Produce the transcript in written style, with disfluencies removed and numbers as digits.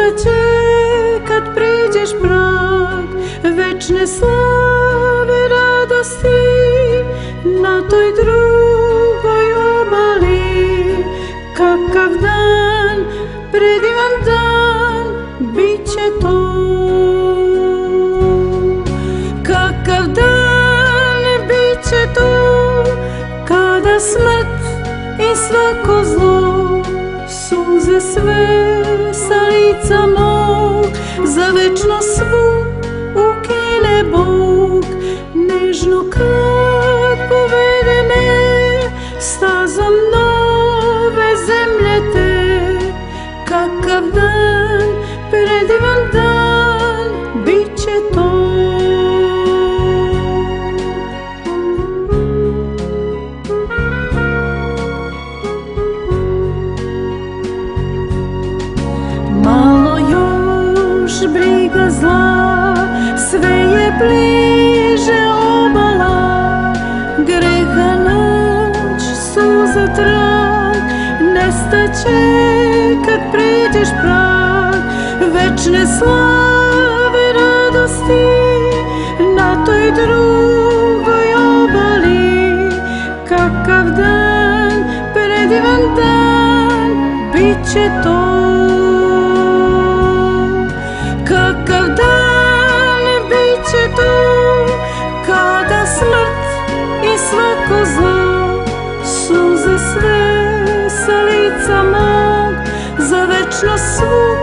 nestaće kad priđeš prag večne slave radosti na toj drugoj obali. Kakav dan, predivan dan, bit će to. Kakav dan, bit će to, kada smrt i svako zlo suze sve sa lica mog za večno svu ukine Bog. Nežno kad povede me stazom nove zemlje te. Kakav dan, predivan dan, bit će to. Malo još briga zla, sve je bliže obala. Greha noć, suza trag, nestaće kad priđeš prag večne slave radosti na toj drugoj obali. Kakav dan, predivan dan, bit će to. Kakav dan, bit će to, kada smrt i svako zlo suze sve sa lica mog za večno svu